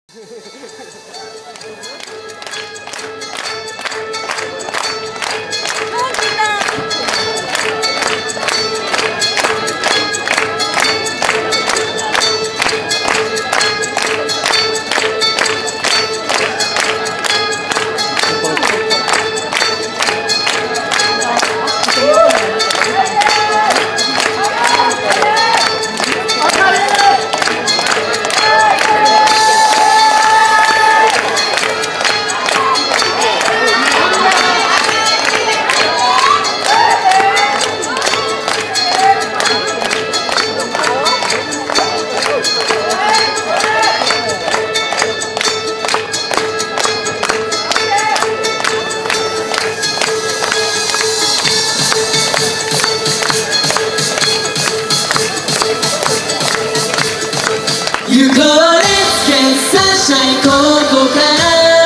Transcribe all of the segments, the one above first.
You go, let's get sunshine ここから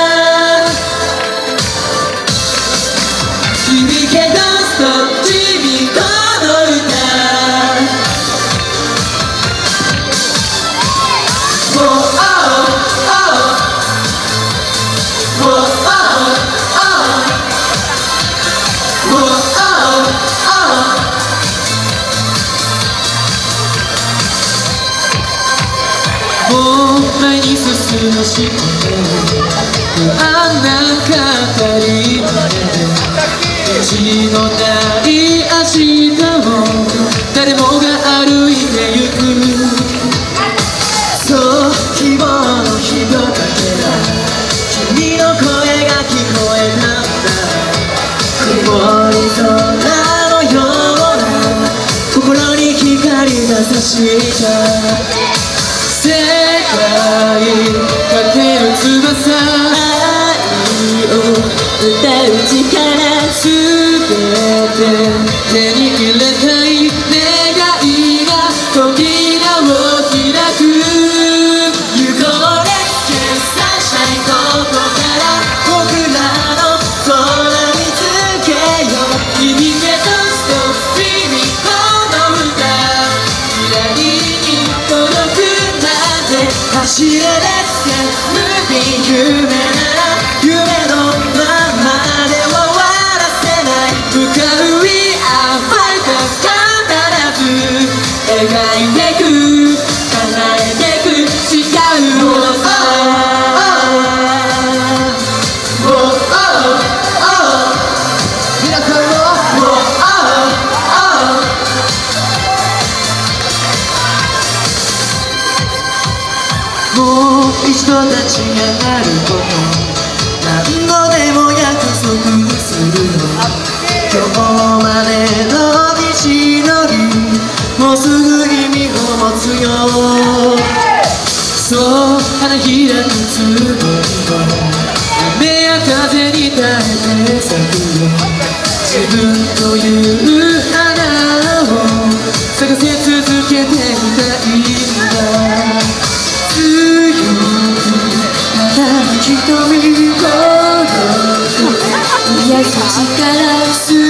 響け Don't stop dreaming この歌 Oh oh oh Oh oh oh Oh oh ohもう前に進むしか不安な語りまで道のない明日を誰もが歩いてゆくそう希望のひとかけら君の声が聞こえたんだ曇り空のような心に光が差した世界かける翼愛を歌う力すべて手に入れたい願いが扉を開く You go let's get sunshine ここから僕らの空見つけよう響け Don't stop dreaming この歌未来に届く走れ Let's get moving 夢なら夢のままで終わらせない向かう We are fighters 必ず描いてく叶えてく誓うものさ Oh oh oh 皆さんも Oh oh ohもう一度立ち上がること何度でも約束するの今日までの道のりもうすぐ意味を持つよそう花開くつぼみを雨や風に耐えて咲くよ自分という花を探せ続けてみたいんだ瞳を癒す力すべ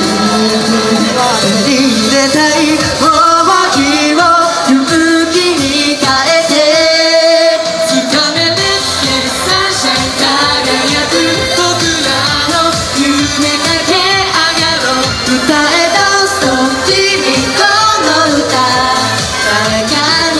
て手に入れたい想いを勇気に変えて掴め Let's get sunshine 輝く僕らの夢かけ上がろう歌え Don't stop dreaming この歌誰かに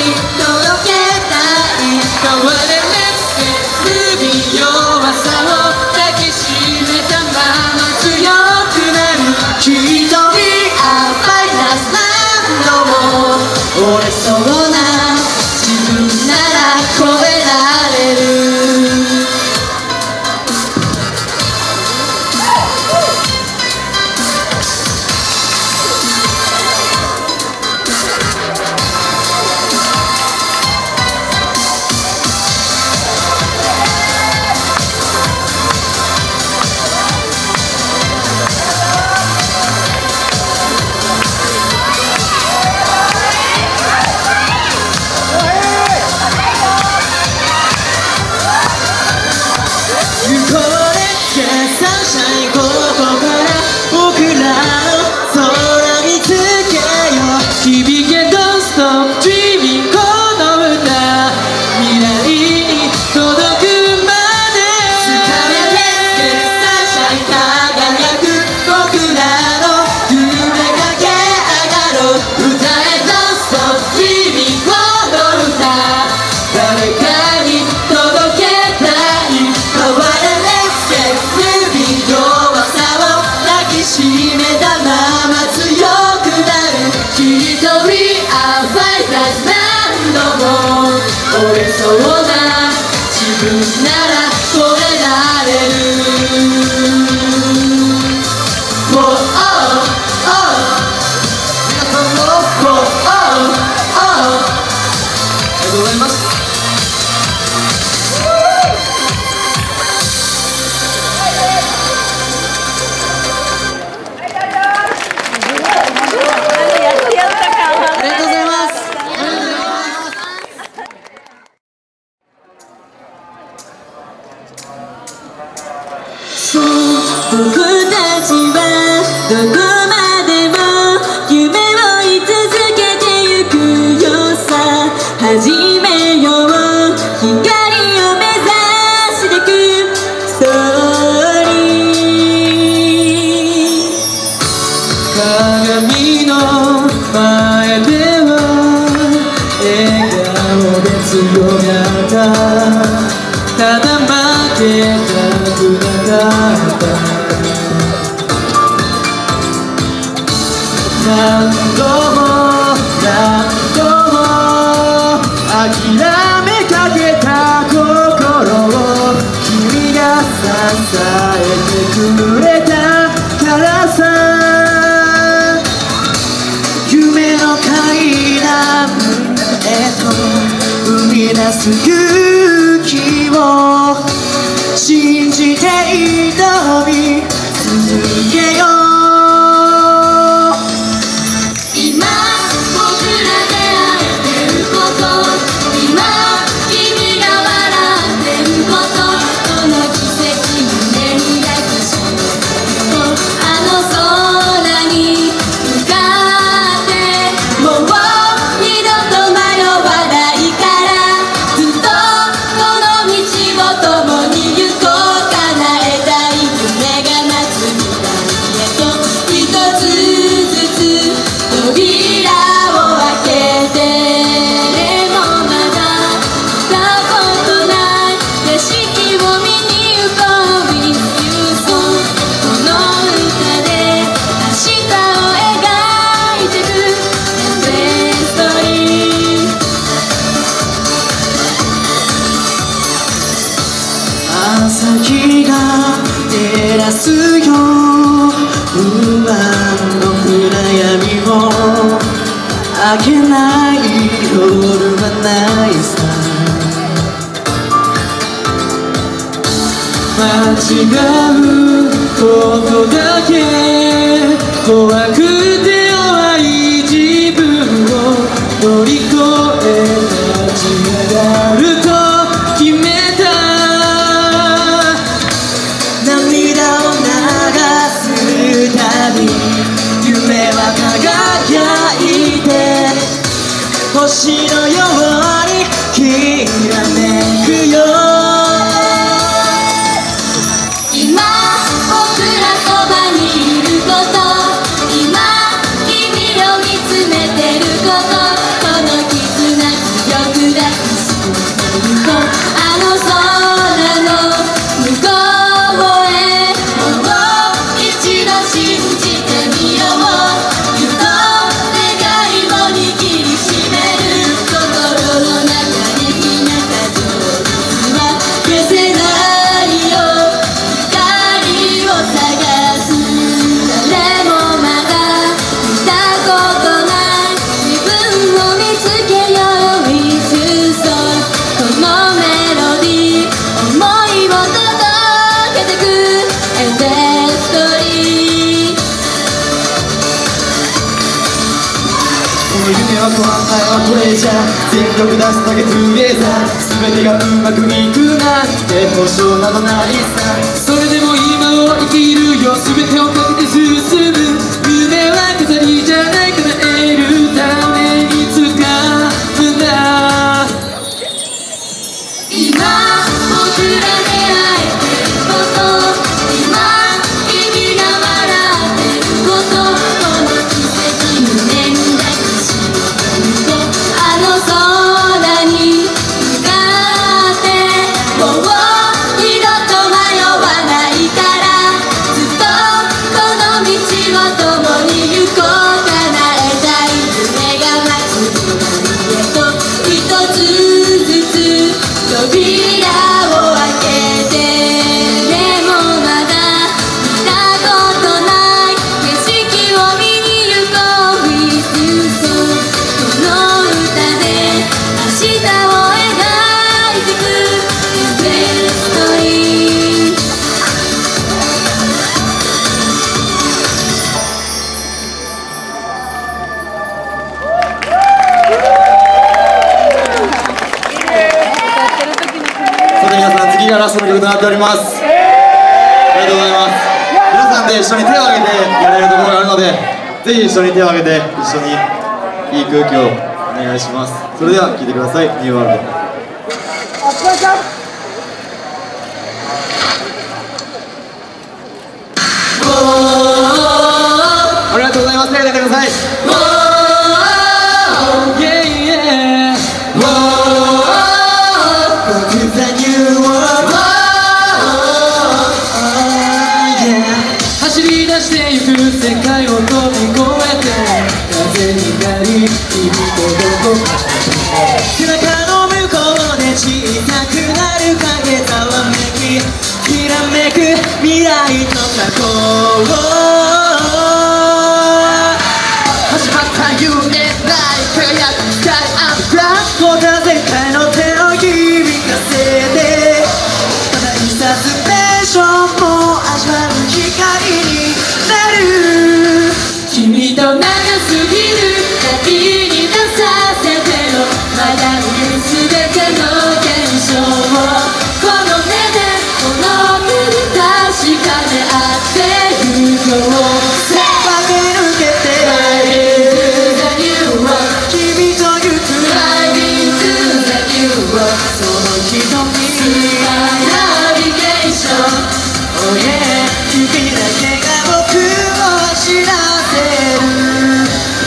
ならこれなれる。Oh oh oh 皆さんも Oh oh oh ありがとうございます。僕たちはどこまでも夢を追い続けてゆくよさ。始めよう光を目指してくストーリー。鏡の前では笑顔で強がった。ただ負けたくなかった。何度も何度も諦めかけた心を君が支えてくれたからさ。夢の階段へと生み出す勇気を信じて挑み続けよう。朝日が照らすよ不安の暗闇を明けない夜はないさ。間違うことだけ怖くて弱い自分を乗り越え立ち上がると決めた。夢は輝いて星のようにきらめくよ。今僕らそばにいること、今君を見つめてること、この絆強く抱きしめてゆこう。あの空の向こうへもう一度信じてみよう。夢は不安だよこれじゃ全力出すだけトゥゲーザー全てがうまくいくなんて保証などないさ。それでも今を生きるよ全てをかけて進む。夢は飾りじゃない叶えるために使うんだ。今僕ら出会えてること、今君が笑ってること、この奇跡胸に抱きしめてゆこう。あの空に向かってもう二度と迷わないから、ずっとこの道を共に行こう。 がラストの曲となっております。ありがとうございます。皆さんで一緒に手を挙げてやれるところがあるので、ぜひ一緒に手を挙げて一緒にいい空気をお願いします。それでは聴いてください。ニューワールド。ありがとうございます。手を挙げてください。 走り出してゆく世界を飛び越えて風になり君とどこか背中の向こうで小さくなる影ざわめききらめく未来と過去を始まった夢ない輝くスカイアップラッもた全開の手を響かせてただ一冊名称も味わう光になる君と長すぎる旅に出させてよまだ見る全ての現象をこの目でこの手に確かめ合ってゆこう駆け抜けて Riding to the new world 君と行く Riding to the new world その瞳スマイナビゲーション Oh yeah 君だけが僕を知らせる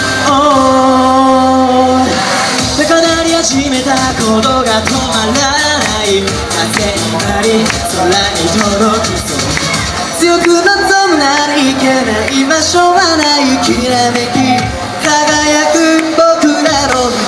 Oh 高鳴り始めたことが止まらない風になり空に届きそう強く望むならいけない場所はないきらめき輝く僕らの道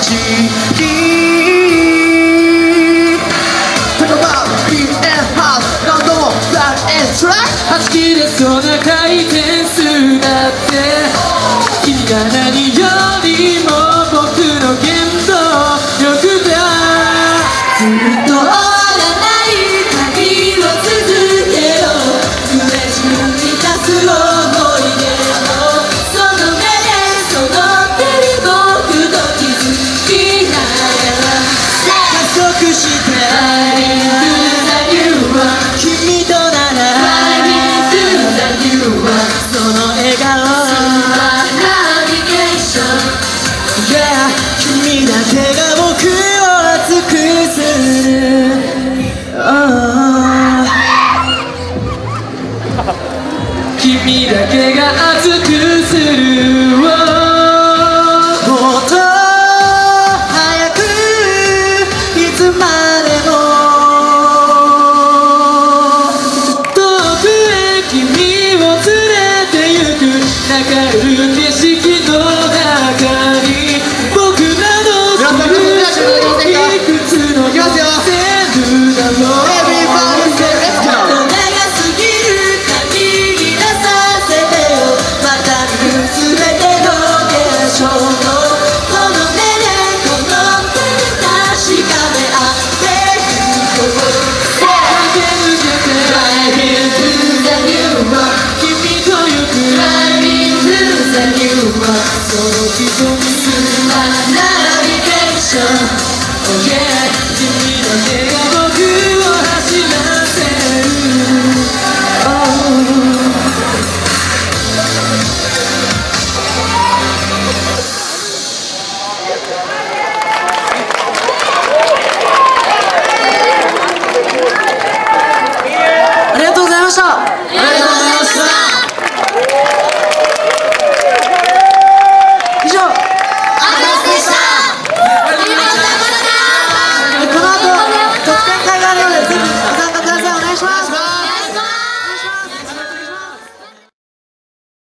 言葉をビート&ハウス何度もラン&トラック弾き出そうな回転数だって君が何よりも僕の原動力だずっと終わらない旅を続けろ上自分に立つ想いでもその目でその手に僕と気づきながら加速して Riding to the new world 君となら Riding to the new world その笑顔ナビゲーション Yeah 君だけが僕を熱くする、oh、君だけが熱くする、oh、もっと早くいつまでも遠くへ君を連れて行く流れる景色の中に僕らのいくつの線路だろう長すぎる旅に出させてよまた見る全ての現象をこの目でこの手で確かめ合ってゆこう駆け抜けて Riding to the new world 君と行く Riding to the new world その瞳すらナビゲーション Oh yeah 君